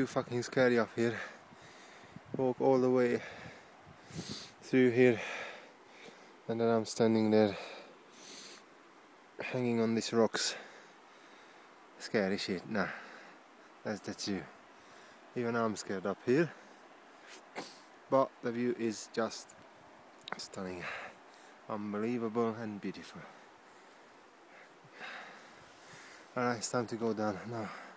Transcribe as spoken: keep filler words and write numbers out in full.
too fucking scary up here. Walk all the way through here, and then I'm standing there hanging on these rocks. Scary shit. Nah, that's that's you. Even I'm scared up here, but the view is just stunning, unbelievable and beautiful. Alright, it's time to go down now.